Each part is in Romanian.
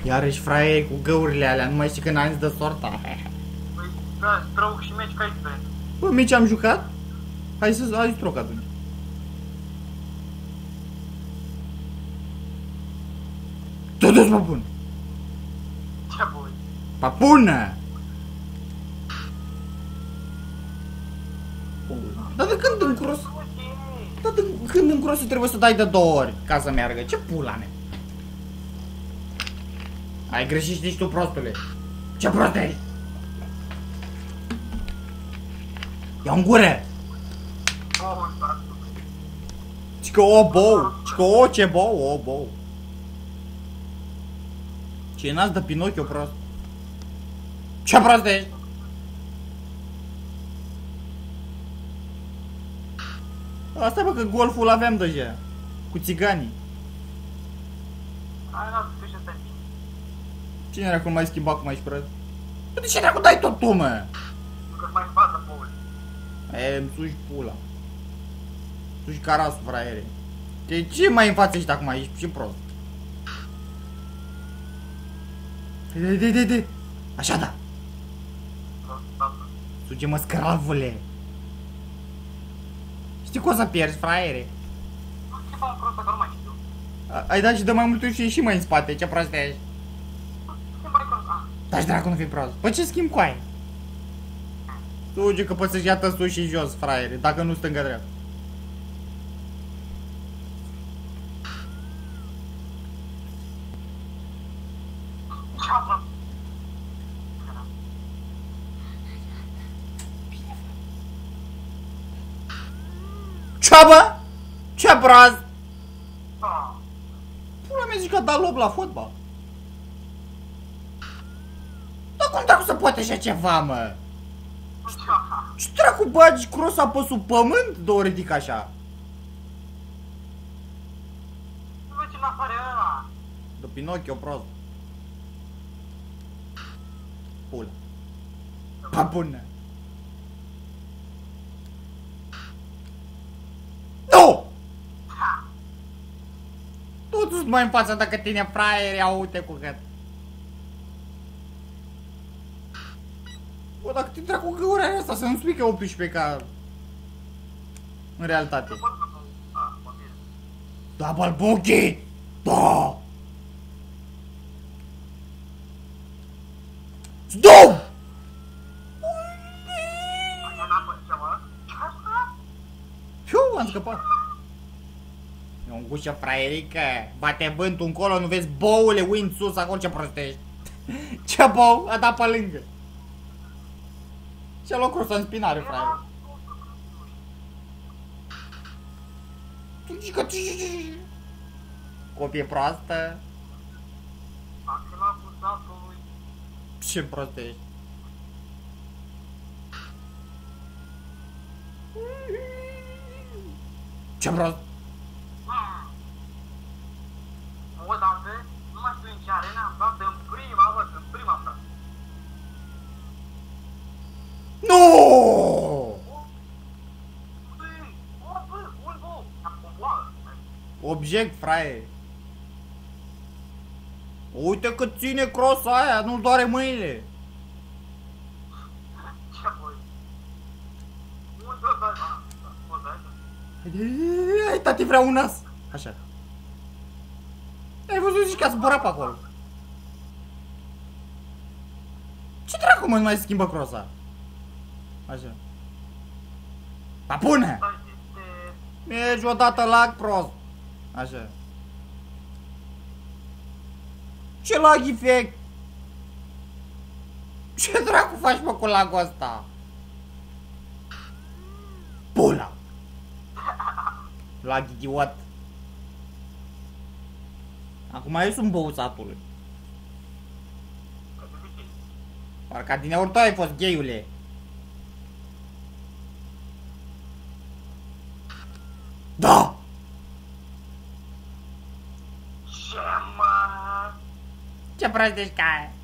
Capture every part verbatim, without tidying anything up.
Iarăși fraieri cu găurile alea, nu mai știi că n-am zis de sorta. Păi, da, stroke și meci ca diferent. Bă, meci am jucat? Hai să hai stroke atunci. Du-te-ți, papun! Ce boi? Papună! Dar de când în cross? Dar de când în cross trebuie să dai de două ori ca să meargă? Ce pula mea? Ai greșit, nici tu, prostule. Ce prost ești? Ia în gură! Și că o bou! Și că o ce bou, o bou! Ce nas de Pinocchio prost? Ce prost ești? Asta bă că golful aveam deja. Cu țiganii. Hai, lasă, că și ăsta e bine. Cine era cum mai schimba cum ai prost? De ce dracu dai tot tu, mă? Că-ți mai față boul. E, îmi suși pula. Suși carasul, fraiere. De ce mai în față ești acum aici? Și prost. De, de, de, de. Așa da. Suge-mă scravule. Știi că o să pierzi, fraiere? Ce fac prost, că nu mai știu. Ai dat și de mai multe și și mai în spate, ce prost ești? Schimbai cross, a. Taci dracu, nu fi prost. Păi ce schimb cu aia? Suge că poți să-și iată sus și jos, fraiere, dacă nu stângă-dreapta. Ce-am Ce bă? Ce prost? Da. Pula mea zici că a dat lob la fotbal. Dar cum dracu să poate așa ceva, mă? Ce dracu bagi crossa pe sub pământ de o ridic așa? Nu vezi ce n apare ăla. De Pinocchio prost. Pula. Pa bună. Nu! Tu-ți mai în fața dacă tine fraieri, ia uite cu gât. Bă, dacă te dracu găura aia asta, să nu spui că optsprezece ca în realitate. Da, balbuchi! Da! Stop! Fiu, am scăpat. E un gușă fraierică. Bate vântul încolo, nu vezi boule, wind sus acolo, ce prostești. Ce bou? A dat pe lângă. Ce-a luat crossa în spinare, fraier. Copie proastă. Ce prostești. Ce prost. O dată, nu mai știu în ce arena, am dat în prima, bă, în prima frază. Nu! Băi, o, bă, un gol, am coboară. Obiect, fraier. Uite cât ține crossa aia, nu-l doare mâinile. Ce băi? Un dă, dă, da, o dă. Hai, tati, vreau un nas. Așa. Ai văzut, zici că a zburat pe acolo. Ce dracu, mă, nu mai schimbă crossa? Așa. Papune! Mergi odată lag prost. Așa. Ce lag efect? Ce dracu faci, mă, cu lagul ăsta? Pula! Lag idiot. Acum eu sunt băuțatului. Parcă din ori tu ai fost gayule. Da! Ce mă? Ce prost ești ca aia?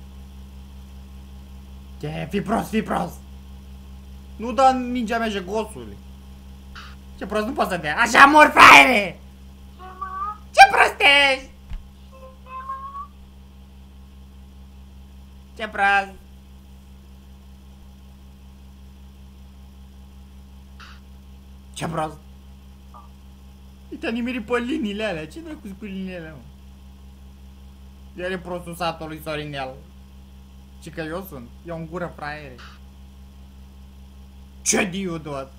Ce? Fii prost, fii prost! Nu da mingea mea jegosule. Ce prost, nu poți să dea. Așa mor, fraiere! Ce mă? Ce prost ești? Ce prost! Ce prost! Te-a nimerit pe liniile alea. Ce dracu cu liniile alea, mă? Iar prostul satului Sorinel. Ce că eu sunt. Eu în gură, fraiere. Ce diudot!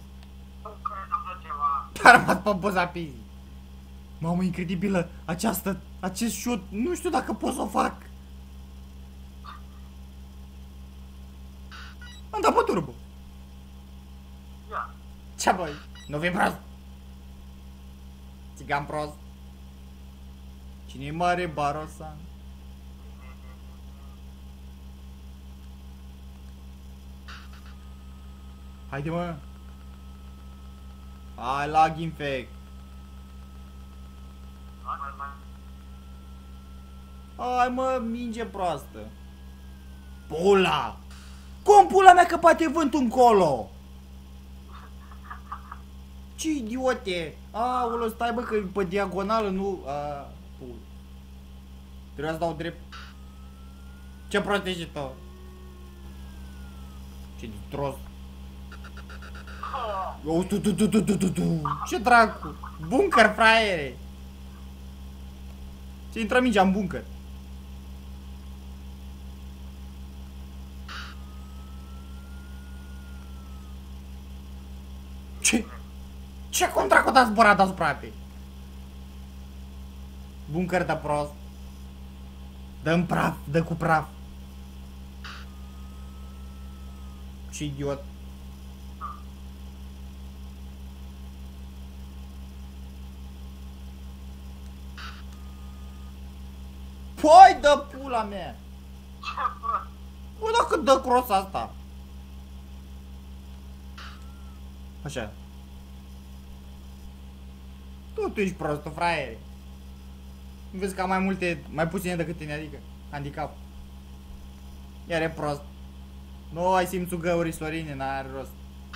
A rămas pe buza pizii. Mamă, incredibilă. Această, acest șut, nu știu dacă pot să o fac. Am dat pe turbo. Ce băi? Nu fi prost. Țigan prost. Cine-i mare Barosan? Haide, mă. Hai, lag infect. Hai, mă, minge proastă. Pula! Cum pula mea că poate vântul încolo? Ce idiote! Aoleu, stai bă că pe diagonală nu... A, pula. Trebuia să dau drept. Ce prost ești tu? Ce distros. Oh, tu, tu, tu, tu, tu, tu, tu. Ce dracu? Bunker, fraiere! Ce intră mingea în bunker? Ce? Ce cum dracu t-a zburat asupra apei? Bunker de prost. Dă-mi praf, dă cu praf. Ce idiot. Păi, dă pula mea! Ce prost! Bă, dacă dă cross asta? Așa. Tu, tu ești prostul, fraiere. Nu vezi că am mai multe, mai puține decât tine, adică handicap. Iar e prost. Nu ai simțul găurii, Sorine, n-are rost.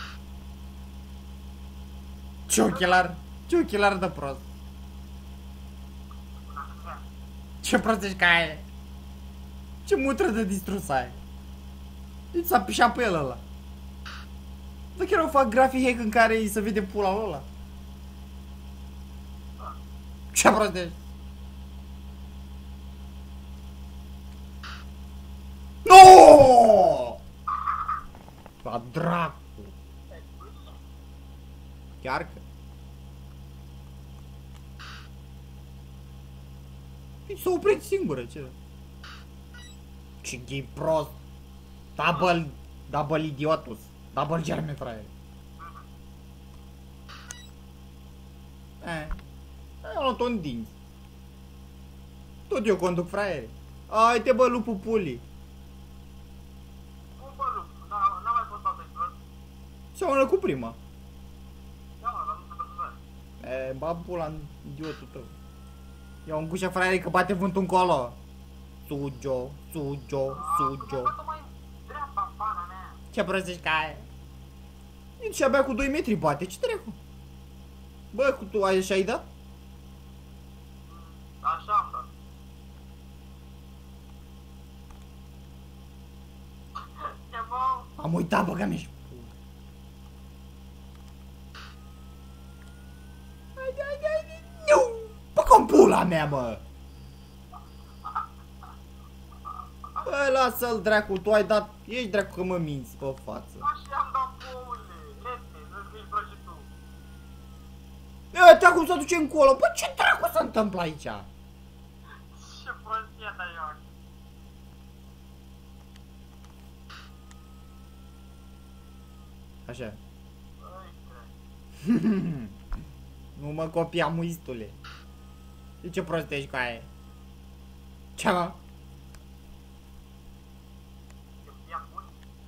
Ce ochelar, ce ochelar de prost. Ce prost ești ca aia. Ce mutră de distrus ai. Deci s-a pișat pe el ăla. Dar chiar o fac graphic hack în care îi se vede pula lui ăla. Ce prost ești. Noooo! La dracu. Chiar că. S-a oprit singură, ce? Ce gay prost. Double, double idiotus. Double germe, fraier. Eh, am luat-o în dinți. Tot eu conduc, fraiere. Haide, bă, lupul pulii. Cum bă, lup? N-a mai fost dată prost. Seamănă cu prima. Da, mă, dar nu se vede. E, ba pula în idiotul tău. Ia un gușa, fraiere, că bate vântul încolo. Sugio, sugio, sugio. Bă, mai dreapta, pana mea. Ce prostești ca aia? Nici abia cu doi metri bate, ce trecu? Bă, cu tu ai așa-i dat? Așa am dat. Ce bă? Am uitat, bă, că mi-ești. Haide, haide, haide, nu! Bă, cum pula mea, mă! Bă, lasă-l, dracu, tu ai dat... Ești dracu că mă minți pe față. Așa am dat poule. Lete, nu-ți vrei și tu. Uite acum se duce încolo. Bă, ce dracu se întâmplă aici? Ce prostie de ioc. Așa. Uite. Nu mă copia, muistule. De ce prost ești cu aia? Ce, mă? Ia bun.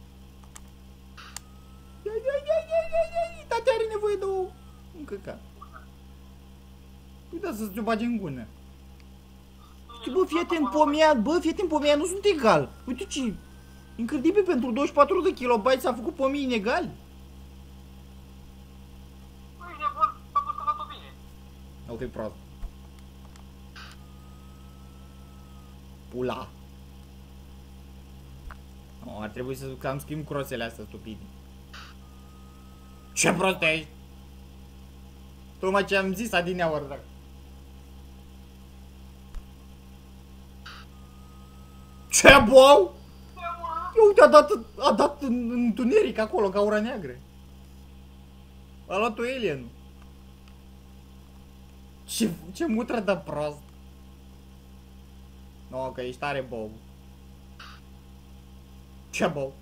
Ia, ia, ia, ia, ia, ia, tati are nevoie de o... un căcat. Uite să-ți o bage în gână. Ce, bă, fii atent, pomea, bă, fii atent, pomea, nu sunt egal. Uite ce... Incredibil, pentru douăzeci și patru de kilobyte s-a făcut pomii inegali. Nu ești nebun, s-a pus că n-a bine. Nu fi prost. Pula. Nu, ar trebui să cam schimb crosele astea stupide. Ce prost ești? Tocmai ce am zis adineaori, dacă. Ce bou? Uite, a dat, a dat în întuneric acolo, ca ura neagră. A luat-o alien. Ce, ce mutră de prost. Nu, că ești tare bou. Ce bou?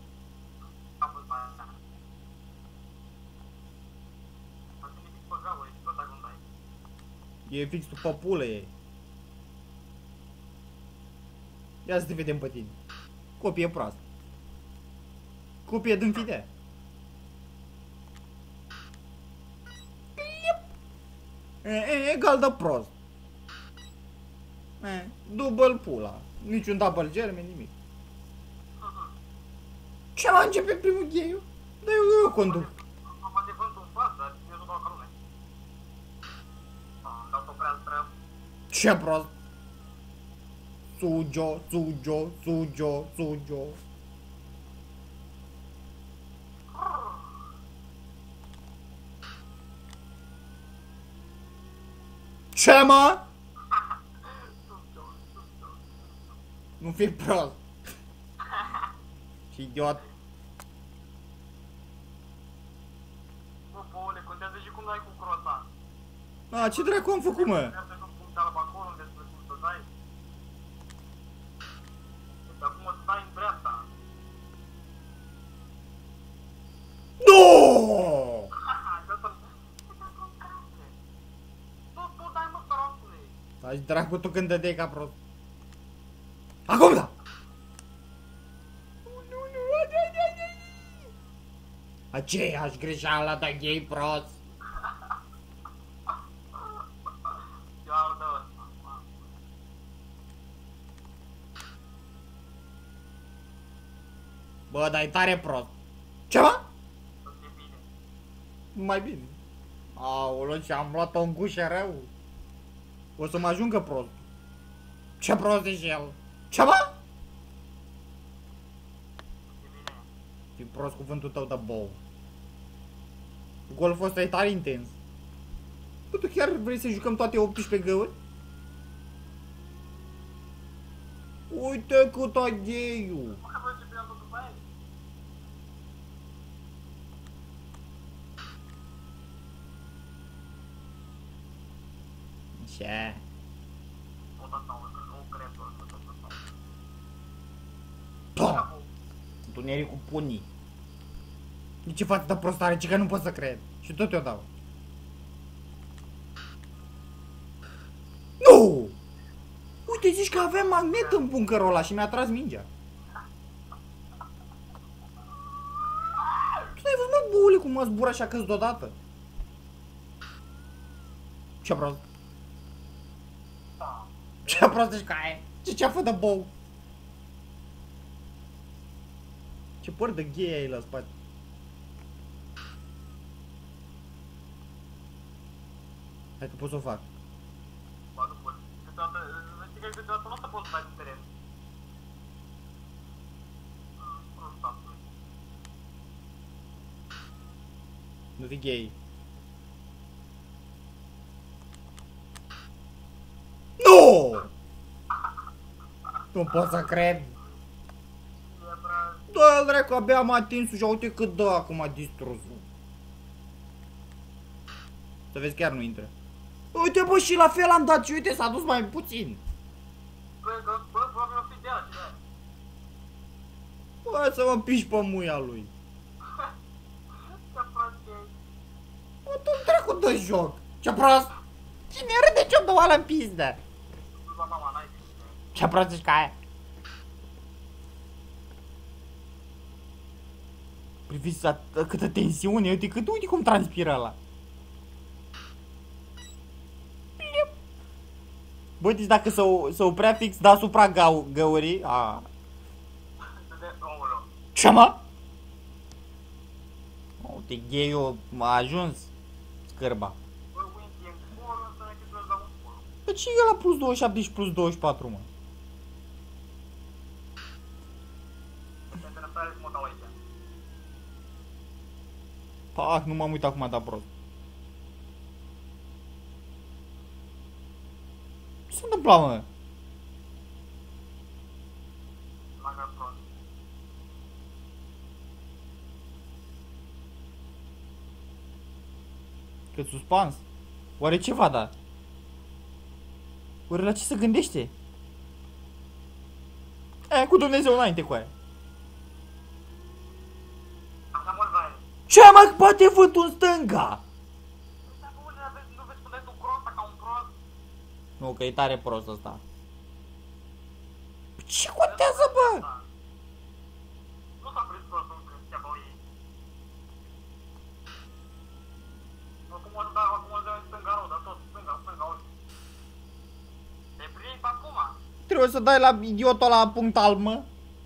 E fix tu populă ei. Ia să te vedem pe tine. Copie proastă. Copie din fidea. E, e, egal de prost. E, double pula. Niciun double germen, nimic. Ce m-a început primul gheiu? Dar eu, eu conduc. Am adevărat un pas, dar eu nu dau ca lume. Am dat-o prea prea. Ce prost. Sujo, sujo, sujo, sujo. Ce mă? Nu fi prost. Și idiot. Bă, Paule, contează și cum dai cu crosa. A, ce dracu am făcut, mă? Contează și un punct alb acolo unde să să dai. Deci acum o să dai în dreapta. Nu! Tu, tu dai mă, săracule. Taci dracu tu când dădeai ca prost. Acum da! Nu, nu, aceeași greșeală de gay prost. Ia-o dă ăsta. Bă, dar e tare prost. Ce mă? Să fie bine. Mai bine. Aoleu, și am luat-o în gușă rău. O să mă ajungă prost. Ce prost e și el. Ce mă? E bine. Fii prost cuvântul tău de bou. Golful ăsta e tare intens. Bă, tu chiar vrei să jucăm toate optsprezece găuri? Uite cât a gay-ul. Mă, că voi ce bine tot după aia. Ce? Tot asta, mă, că nu cred tot asta, tot asta. Da! Întunericul punii. De ce față de prostare, ci că nu pot să cred. Și tot eu dau. Nu! Uite, zici că avem magnet în bunkerul ăla și mi-a tras mingea. Tu n-ai văzut, mă, boule, cum mă zbura așa câți deodată? Ce prost. Da. Ce prost ești ca aia? Ce ceafă de bou? Ce păr de gay ai la spate? Hai că pot să o fac. Ba, nu pot. Câteodată, știi că câteodată nu o să poți să dai din teren. Prost, asta. Nu fi gay. Nu! Nu pot să cred. E prea... Da, dracu, abia am atins-o și uite cât dă acum a distrus-o. Să vezi, chiar nu intră. Uite, bă, și la fel am dat și uite, s-a dus mai puțin. Bă, bă, bă, probabil o fi de aia, ce de-aia. Bă, să mă piși pe muia lui. Ce prost e. Bă, tu-mi dracu de joc. Ce prost. Cine râde ce-o dă oală în pizdă? Ba, mama, n-ai zis. Ce prost ești ca aia. Priviți câtă tensiune, uite, cât, uite cum transpiră ăla. Bă, deci dacă se oprea fix deasupra gău, găurii, a... Ce mă? Uite, gay-ul a ajuns scârba. Bă, Winky, în forul ăsta ne cât la un forul. Bă, ce e la plus douăzeci și șapte și plus douăzeci și patru, mă? este răstare să mă dau aici. Ah, nu m-am uitat cum a dat prost. Ce s-a întâmplat, mă? M-a dat prost. Cât suspans? Oare ce va da? Oare la ce se gândește? E, cu Dumnezeu înainte cu aia. Așa mult vrei. Ce mă, bate vântul în stânga? Dacă unde vezi, nu vezi cum dai tu crosta ca un prost? Nu, că e tare prost ăsta. Ce contează, bă? Nu s-a prins prostul că se bău ei. Acum o să dau, acum o să dau în stânga rău, dar tot stânga, stânga, uite. Te prins acum? Trebuie să dai la idiotul ăla punct alb, mă.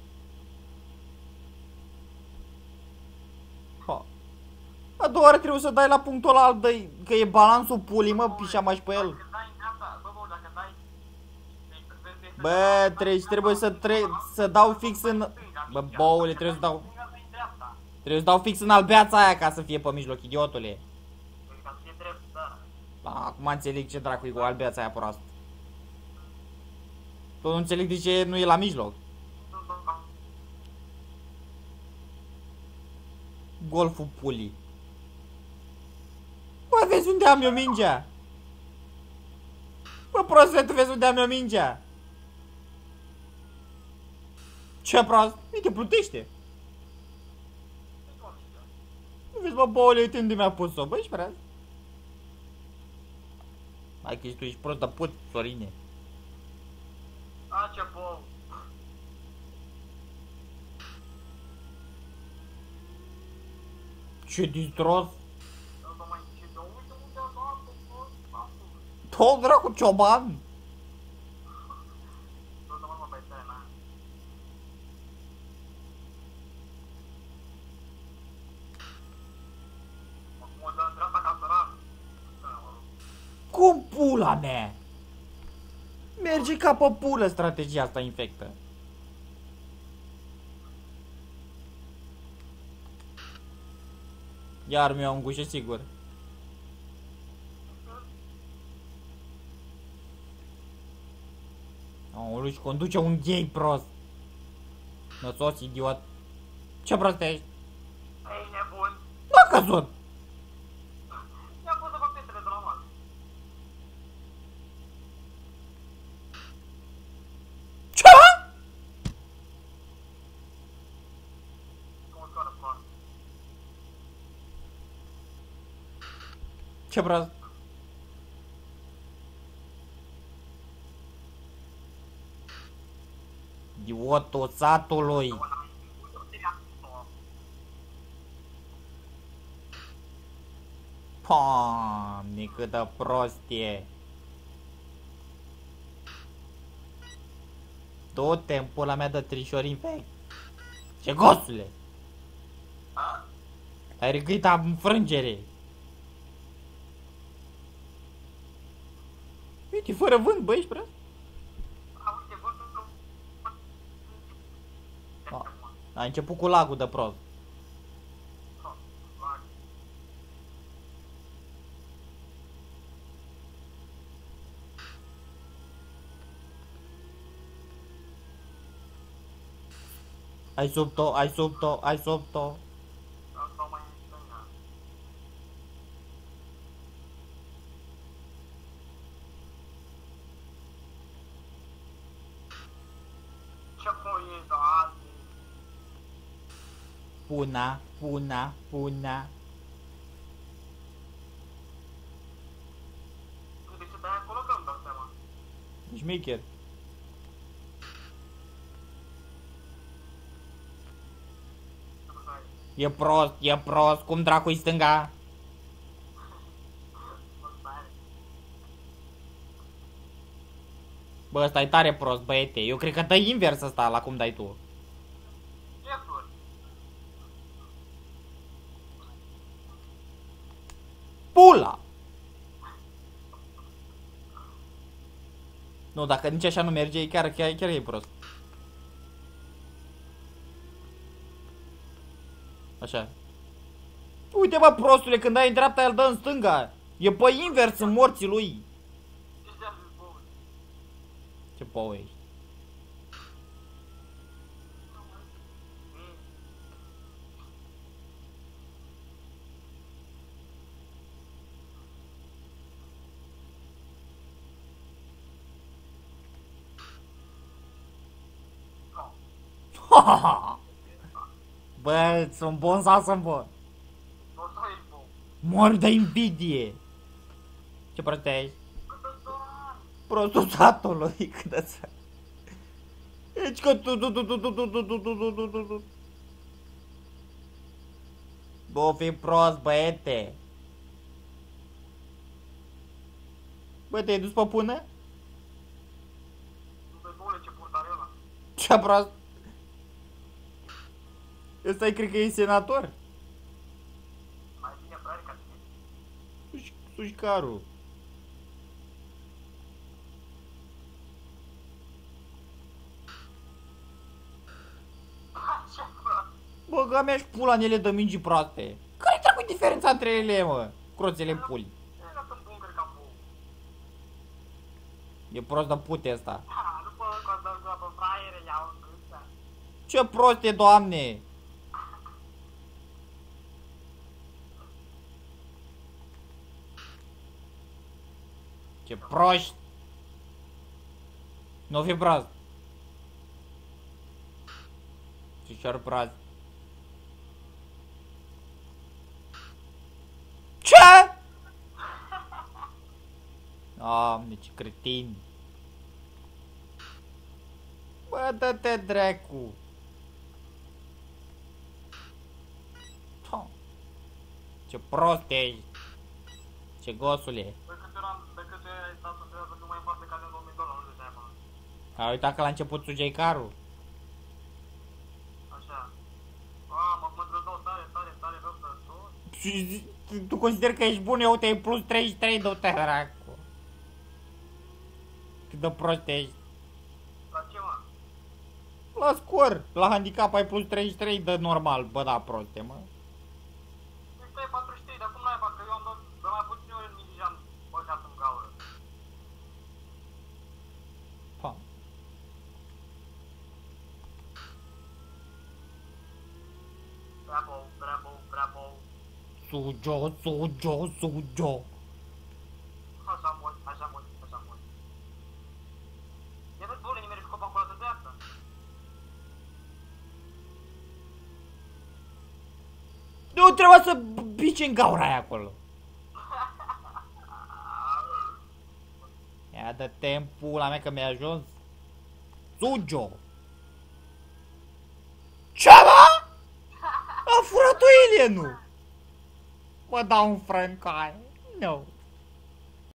Ha. A doua oară trebuie să dai la punctul ăla alb, dă că e balansul pulii, mă, pișa mai pe el. Dacă dai în asta, bă, bă, dacă dai... Bă, trebuie, trebuie să, tre să dau fix în... Bă, boule, trebuie să dau... Trebuie să dau fix în albeața aia ca să fie pe mijloc, idiotule. Ca să fie drept, da. Acum înțeleg ce dracu e cu albeața aia proastă. Tot nu înțeleg de ce nu e la mijloc. Golful pulii. Bă, vezi unde am eu mingea? Bă, proste, tu vezi unde am eu mingea? Ce prost? Uite, plutește. Nu vezi, bă, boule, uite unde mi-a pus-o. Bă, ești prea. Hai că tu ești prost, dar pot, Sorine. A, ce bou. Ce distros. Nu mai zice, dar uite unde a dat-o, bă, Tot dracu, cioban. nu să mă mă pe scena. Acum o dă în dreapta ca săran. Cum pula mea? Merge ca pe pulă strategia asta infectă. Iar mi-o îngușe sigur. Aoleu, și conduce un gay prost. Năsos, idiot. Ce prost ești? Ei, nebun. Nu a căzut. I-am pus să fac testele de la masă. Ce? Cum o scoară prost. Ce prost? Idiotul satului. Doamne, câtă prostie. Du-te în pula mea de trișori infect. Ce gosule. Ai răgâit înfrângere. Uite, fără vânt, bă, ești prost? A început cu lagul de prost. Ai sub-to, ai sub-to, ai sub-to. Ce foi e, doamne? Puna, puna, puna. De ce dai acolo că îmi dau seama? Șmecher. E prost, e prost, cum dracu-i stânga? Bă, ăsta e tare prost, băiete. Eu cred că dă invers ăsta la cum dai tu. Ce flori? Pula! Nu, dacă nici așa nu merge, chiar, chiar, chiar e prost. Așa. Uite, bă, prostule, când ai în dreapta, el dă în stânga. E pe invers în morții lui. Ce bău ești? Bă, sunt bun sau sunt bun? Mor de invidie. Ce prost ești? Prostul satului, cât să... Deci că tu, tu, tu, tu, tu, tu, tu, tu, tu, tu, tu, tu, tu. Bă, fi prost, băiete. Bă, te-ai dus pe pună? Ce prost? Ăsta-i cred că e senator? Suși, sușcarul. Bă, că mi-aș pula în ele de mingi proaste. Care-i treacu diferența între ele, mă? Croțele în puli. E prost de pute ăsta. Ce prost e, doamne! Ce proști! Nu fi prost! Ce-și prost! Ce? Doamne, ce cretin! Bă, dă-te dracu! Ce prost ești! Ce gosule! A uitat că la început sugeai carul? Așa. A, mă mă tare, tare, tare rău de tot. Tu consideri că ești bun, eu te-ai plus treizeci și trei, du-te dracu! Cât de prost ești! La ce, mă? La scor! La handicap ai plus treizeci și trei de normal, bă, da, proste, mă! Este patruzeci și trei, dar cum n-ai bă, că eu am dat de mai puține ori în mini am băgat în gaură. Pa. Bravo, bravo, bravo. Sujo, sujo, sujo! Așa mult, așa mult, așa mult. Ia vezi, bune, nimeri cu copa acolo de dreapta. Nu trebuia să bici în gaura aia acolo! Ia dă-te în pula mea că mi-a ajuns! Sujo! Ce, mă? A furat-o alienul! Mă dau un francai! Nu!